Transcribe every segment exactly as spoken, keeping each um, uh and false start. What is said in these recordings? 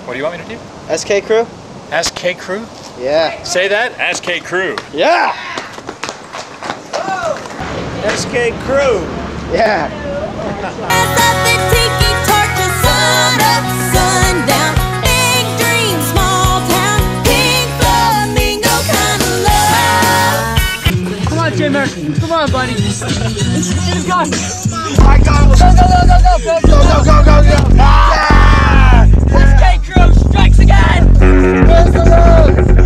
What do you want me to do? S K Crew? S K Crew? Yeah. Say that? S K Crew. Yeah! S K Crew. Yeah. Big dream, small town, Pink Flamingo kind of love. Come on, Jimmer. Come on, buddy. Let's go. My God. Go, go, go, go, go, go, Go, go, go, go, go. Ah! S K Crew strikes again. Where's the road?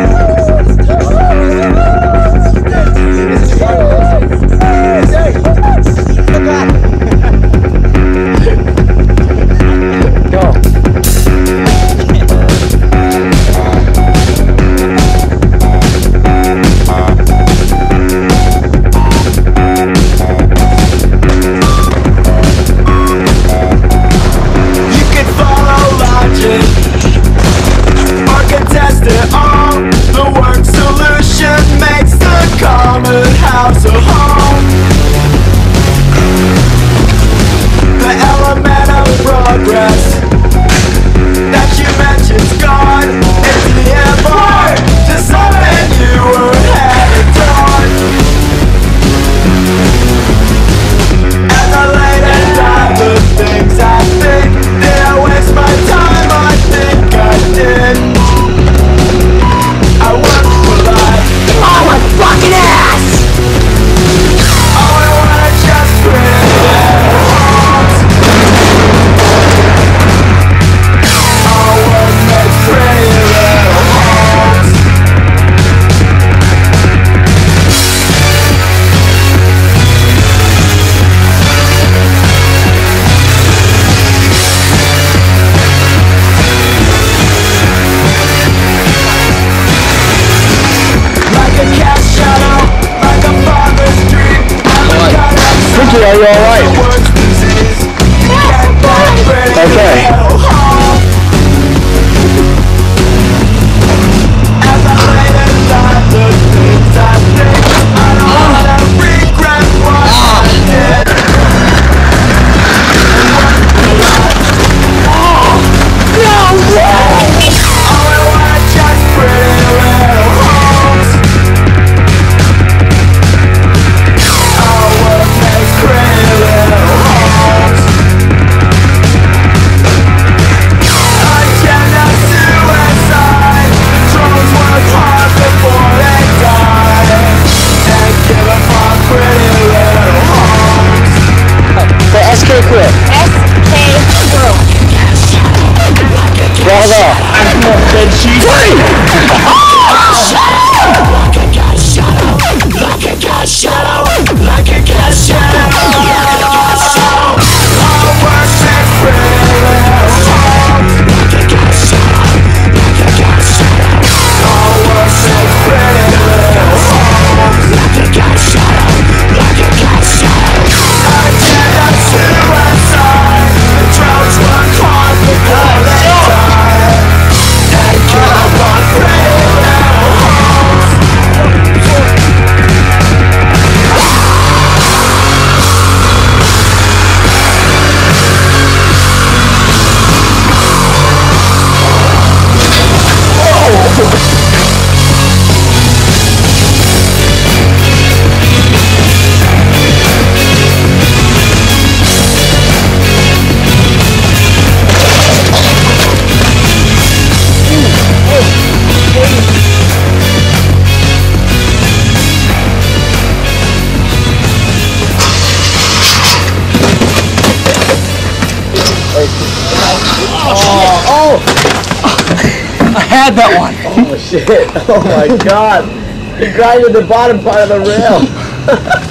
Are you alright? Okay. S K Crew. S K Crew. Bravo. Then she's free. Like a gas shadow, like a gas shadow, like a gas shadow. Our work is pretty. Like a gas shadow, like a gas shadow. Our work is pretty. Like a gas shadow, like a gas shadow. I cannot suicide. The droughts were caught before they died. And kill one pretty little homes. Oh, I had that one. oh shit. Oh my God. You grinded the bottom part of the rail.